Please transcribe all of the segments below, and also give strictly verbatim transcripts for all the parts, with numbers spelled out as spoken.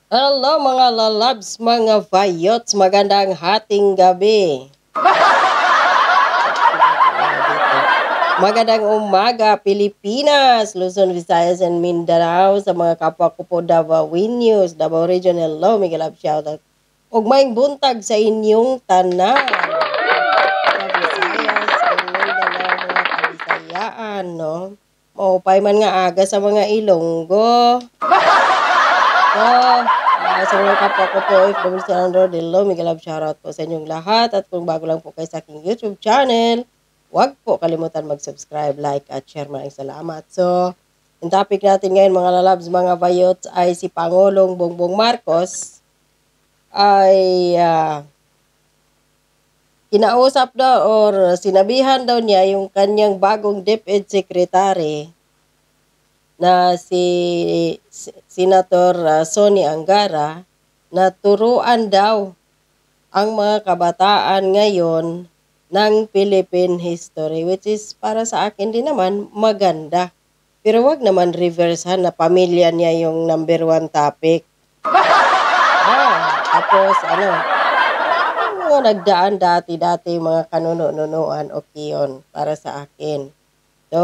Hello mga lalabs, mga vayots, magandang hating gabi. Magandang umaga Pilipinas, Luzon, Visayas, and Mindanao. Sa mga kapwa ko po Davaoenos, Davao Region, hello, Miguel Love shoutout. Ug maayong buntag sa inyong tanan. Sa Visayas, and Mindanao, mga kabisayaan, no? Maupay man nga aga sa mga Ilonggo. So, uh, sa mga kapwa ko po, if W C Android, hello, Miguel Love shoutout po sa inyong lahat. At kung bago lang po kayo sa aking YouTube channel, huwag po kalimutan mag-subscribe, like, at share. Maraming salamat. So, yung topic natin ngayon, mga lalabs, mga bayots, ay si Pangulong Bongbong Marcos ay uh, kinausap daw or sinabihan daw niya yung kanyang bagong DepEd Secretary na si Senator uh, Sonny Angara na turuan daw ang mga kabataan ngayon ng Philippine history, which is para sa akin din naman maganda. Pero wag naman reverse ha, na pamilya niya yung number one topic. Ah, tapos ano, mga nagdaan dati-dati mga kanuno-nunuan, okay yun para sa akin. So,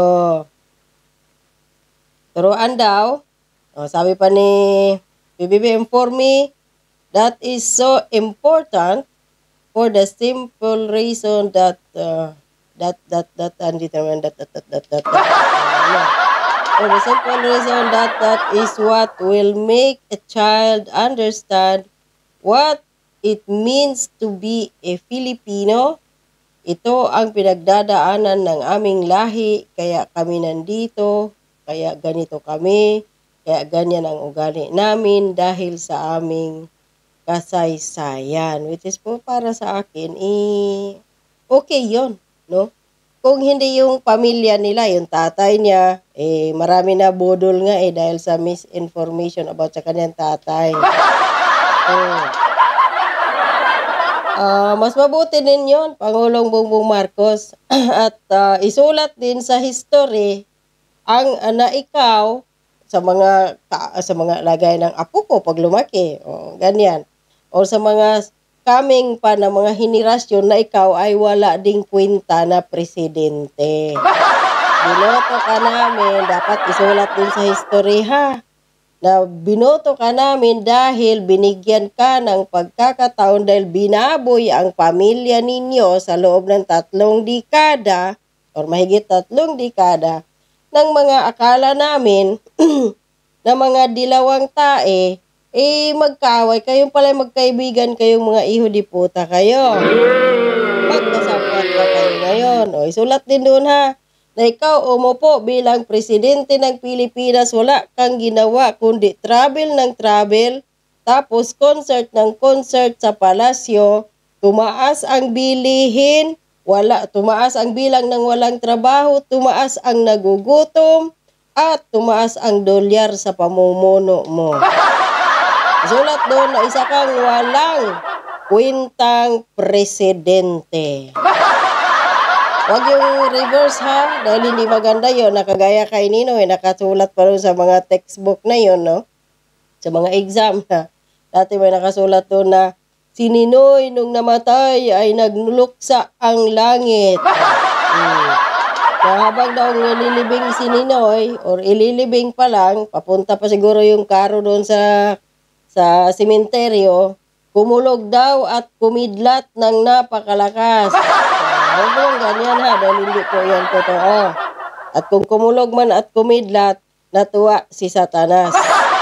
turuan daw. O, sabi pa ni B B B M for me, that is so important for the simple reason that uh, that that that undetermined that that that that that, that, that for the simple reason that that is what will make a child understand what it means to be a Filipino. Ito ang pinagdadaanan ng aming lahi, kaya kami nandito, kaya ganito kami, kaya ganyan ang ugali namin dahil sa aming kasaysayan. Which is po para sa akin, eh, okay yon, no? Kung hindi yung pamilya nila, yung tatay niya, eh, marami na budol nga eh dahil sa misinformation about sa kanyang tatay. Oh. Uh, mas mabuti din yon, Pangulong Bongbong Marcos. At uh, isulat din sa history ang uh, na ikaw sa mga sa mga lagay ng apo ko pag lumaki. O, ganyan. O sa mga coming pa na mga henerasyon na ikaw ay wala ding kwenta na presidente. Binoto ka namin, dapat isulat din sa history ha. Na binoto ka namin dahil binigyan ka ng pagkakataon dahil binaboy ang pamilya ninyo sa loob ng tatlong dekada or mahigit tatlong dekada ng mga akala namin na mga dilawang tae, eh magkaaway, kayong pala magkaibigan, kayong mga iho di puta kayo. Magkasapot na kayo ngayon. O, isulat din doon ha, na ikaw umupo bilang presidente ng Pilipinas, wala kang ginawa kundi travel ng travel, tapos concert ng concert sa palasyo, tumaas ang bilihin, wala, tumaas ang bilang ng walang trabaho, tumaas ang nagugutom, at tumaas ang dolyar sa pamumuno mo. Sulat doon na isa kang walang kwentang presidente. Huwag yung reverse ha, dahil hindi maganda yon. Nakagaya kay Nino eh, nakasulat pa rin sa mga textbook na yon, no? Sa mga exam na. Dati may nakasulat doon na si Ninoy nung namatay ay nagluluksa ang langit. Hmm. Na habang daw nililibing si Ninoy, or ililibing pa lang, papunta pa siguro yung karo doon sa sa sementeryo, kumulog daw at kumidlat ng napakalakas. Huwag mo ganyan ha, dahil hindi po yan totoo. At kung kumulog man at kumidlat, natuwa si Satanas.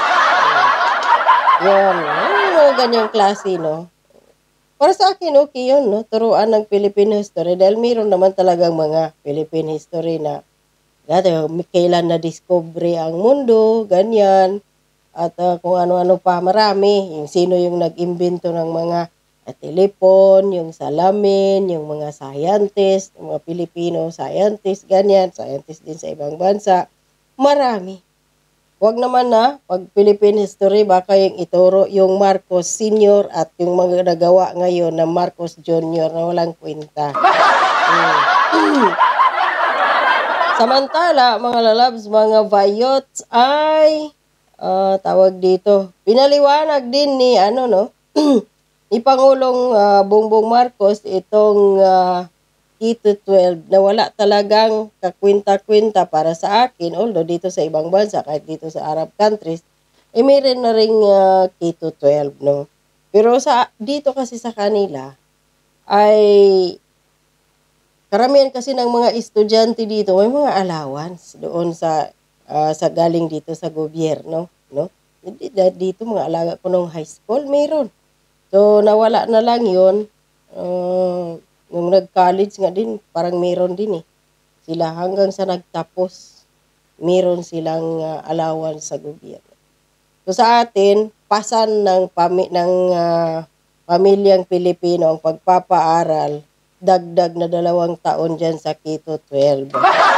Yan, yung ganyang klase, no? Para sa akin, okay yun, no? Turuan ng Philippine history dahil mayroon naman talagang mga Philippine history na dati, kailan na-discovery ang mundo, ganyan. At uh, kung ano-ano pa, marami. Yung sino yung nag-imbento ng mga uh, telepon, yung salamin, yung mga scientist, yung mga Pilipino scientist, ganyan. Scientist din sa ibang bansa. Marami. Huwag naman na, pag Philippine history, baka yung ituro yung Marcos Senior at yung mga nagawa ngayon na Marcos Junior na walang kwenta. Hmm. Samantala, mga lalabs, mga vayots ay ah, tawag dito, pinaliwanag din ni ano no, ni Pangulong ah, Bongbong Marcos itong ah, K to twelve na wala talagang kakwinta-kwinta para sa akin, although dito sa ibang bansa, kahit dito sa Arab countries, eh meron na ring ah, K to twelve, no? Pero sa dito kasi sa kanila, ay karamihan kasi ng mga estudyante dito, may mga allowance doon sa ah, sa galing dito sa gobyerno, no? Hindi dahil dito mga alaga ko nung high school, meron. So nawala na lang 'yon. Uh, nung nag-college nga din, parang meron din eh. Sila hanggang sa nagtapos, meron silang ah, allowance sa gobyerno. So sa atin, pasan ng pami ng ah, pamilyang Pilipino ang pagpapaaral, dagdag na dalawang taon dyan sa K to twelve.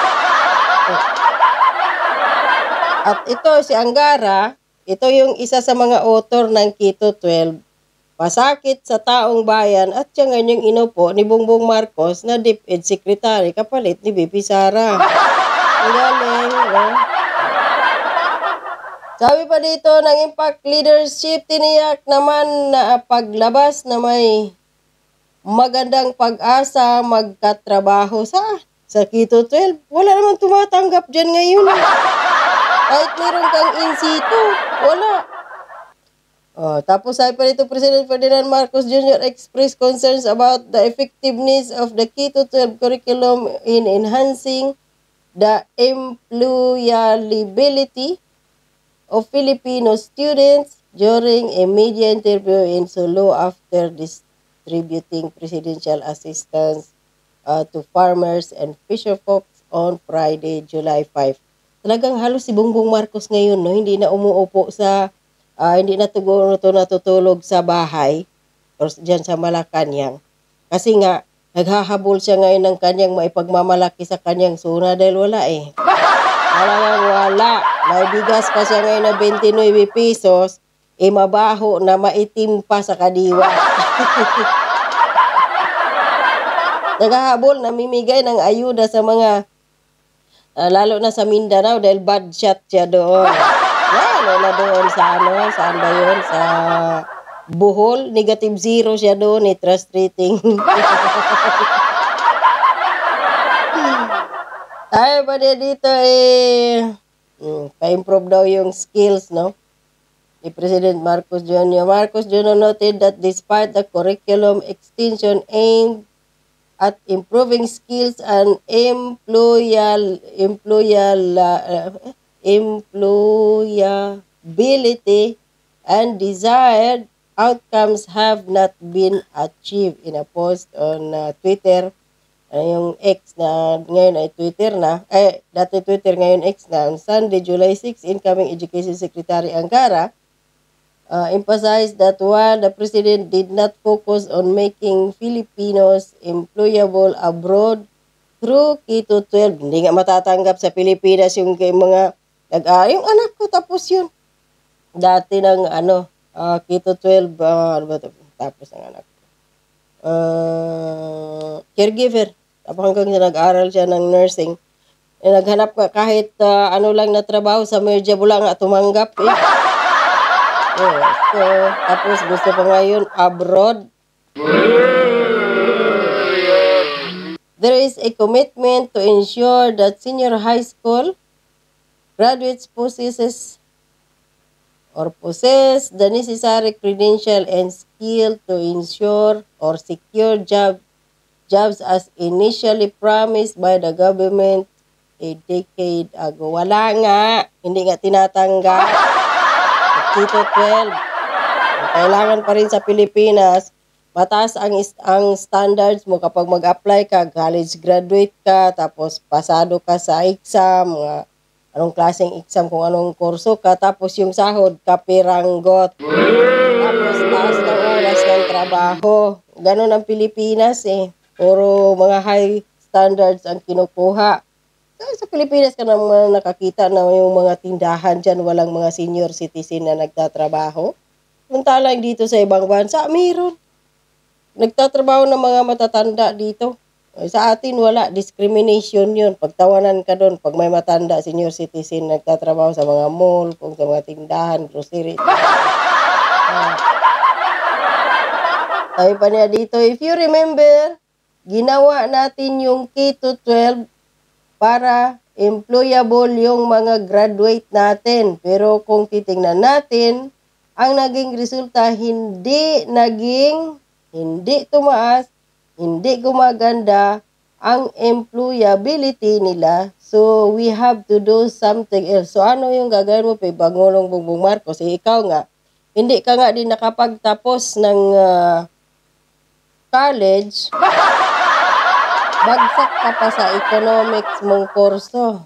At ito si Angara, ito yung isa sa mga author ng K to twelve. Pasakit sa taong bayan at siya nga yung inupo ni Bongbong Marcos na DepEd Secretary kapalit ni B P Sara. Ang galing, no? Sabi pa dito ng Impact Leadership, tiniyak naman na paglabas na may magandang pag-asa magkatrabaho sa sa K to twelve. Wala namang tumatanggap dyan ngayon. Kahit meron kang in situ, wala. Oh, tapos sabi pa dito, President Ferdinand Marcos Junior expressed concerns about the effectiveness of the K to twelve curriculum in enhancing the employability of Filipino students during a media interview in Sulu after distributing presidential assistance uh, to farmers and fisherfolks on Friday, July fifth. Talagang halos si Bongbong Marcos ngayon, no, hindi na umuupo sa Uh, hindi na siguro ito natutulog sa bahay o dyan sa Malacanang. Kasi nga, naghahabol siya ngayon ng kanyang maipagmamalaki sa kanyang suna dahil wala eh. Talagang wala. May bigas pa siya ngayon na twenty-nine pesos, eh mabaho na maitim pa sa kadiwa. Naghahabol, namimigay ng ayuda sa mga, uh, lalo na sa Mindanao dahil bad shot siya doon. Lalo na doon sa ano, saan ba yun? Sa Bohol, negative zero siya doon, eh, trust rating. Tayo ba din dito eh, hmm, pa-improve daw yung skills, no? Ni President Marcos Junior Marcos Junior noted that despite the curriculum extension aimed at improving skills and employal, employal, uh, employability and desired outcomes have not been achieved. In a post on uh, Twitter, uh, yung X na ngayon ay Twitter na, eh, dati Twitter ngayon X na, on Sunday, July sixth, incoming Education Secretary Angara uh, emphasized that while the President did not focus on making Filipinos employable abroad through K to twelve, hindi nga matatanggap sa Pilipinas yung kay mga nag-aaral. Yung anak ko, tapos yun. Dati ng ano, uh, K to twelve, uh, ano ba ito? Tapos ng anak ko. Uh, caregiver. Tapos hanggang siya nag-aaral siya ng nursing. Eh, naghanap ka kahit uh, ano lang na trabaho sa Merja Bula nga tumanggap eh. Yes. So, tapos gusto pa ngayon abroad. There is a commitment to ensure that senior high school graduates possesses or possess the necessary credential and skill to ensure or secure job jobs as initially promised by the government a decade ago. Wala nga, hindi nga tinatanggap. K to twelve. Kailangan pa rin sa Pilipinas, mataas ang ang standards mo kapag mag-apply ka, college graduate ka, tapos pasado ka sa exam, mga anong klaseng exam, kung anong kurso ka, tapos yung sahod, kapiranggot. Tapos taas ng oras ng trabaho. Ganon ang Pilipinas eh. Puro mga high standards ang kinukuha. Sa Pilipinas ka naman nakakita na yung mga tindahan dyan, walang mga senior citizen na nagtatrabaho. Samantalang dito sa ibang bansa, mayroon. Nagtatrabaho ng mga matatanda dito. Sa atin wala, discrimination yun. Pagtawanan ka doon, pag may matanda, senior citizen, nagtatrabaho sa mga mall, kung sa mga tindahan, grocery. Ah. Sabi pa niya dito, if you remember, ginawa natin yung K to twelve para employable yung mga graduate natin. Pero kung titingnan natin, ang naging resulta hindi naging, hindi tumaas, hindi gumaganda ang employability nila. So, we have to do something else. So, ano yung gagawin mo, Pangulong Bongbong Marcos? Eh, ikaw nga, hindi ka nga din nakapagtapos ng uh, college, bagsak ka pa sa economics mong kurso.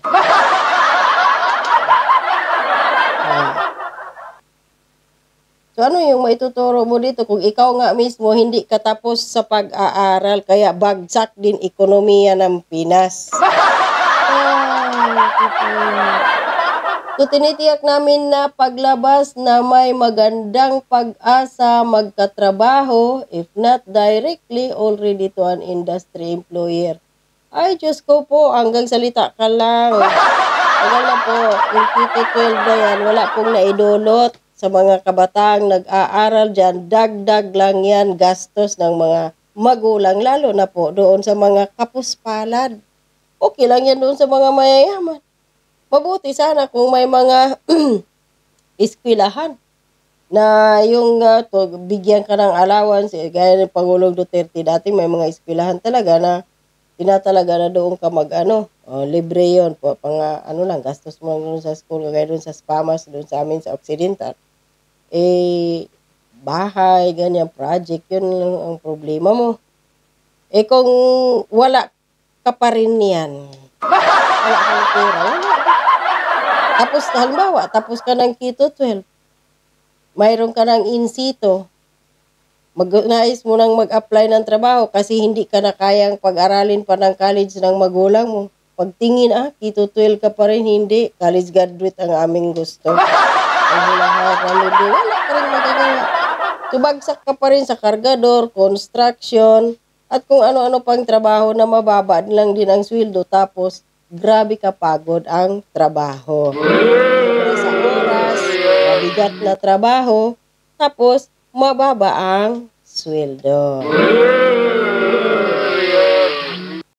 So, ano yung maituturo mo dito kung ikaw nga mismo hindi katapos sa pag-aaral, kaya bagsak din ekonomiya ng Pinas? So, tinitiyak namin na paglabas na may magandang pag-asa magkatrabaho, if not directly, already to an industry employer. Ay, Diyos ko po, hanggang salita ka lang. Tagal na po, yung K to twelve na yan, wala pong naidulot sa mga kabataang nag-aaral dyan. Dagdag lang yan, gastos ng mga magulang, lalo na po doon sa mga kapuspalad. Okay lang yan doon sa mga mayayaman. Mabuti sana kung may mga iskwilahan na yung uh, to, bigyan ka ng allowance, eh, gaya ng Pangulong Duterte dati, may mga iskwilahan talaga na tinatalaga na doon ka mag ano, oh, libre yun po, pang uh, ano lang, gastos mo doon sa school, gaya doon sa Spamas, doon sa amin sa Occidental. Eh, bahay, ganyan, project, yun lang ang problema mo. Eh, kung wala ka pa rin yan, wala kang pera, wala. Tapos, halimbawa, tapos ka ng K to twelve, mayroon ka ng in situ, mag-nais mo nang mag-apply ng trabaho kasi hindi ka na kayang pag-aralin pa ng college ng magulang mo. Pagtingin, ah, K to twelve ka pa rin, hindi. College graduate ang aming gusto. Ang hinahanap namin, di, wala ka rin magagawa. Subagsak ka pa rin sa kargador, construction, at kung ano-ano pang trabaho na mababa lang din ang sweldo. Tapos, grabe ka pagod ang trabaho. Sa oras, mabigat na trabaho, tapos, mababa ang sweldo.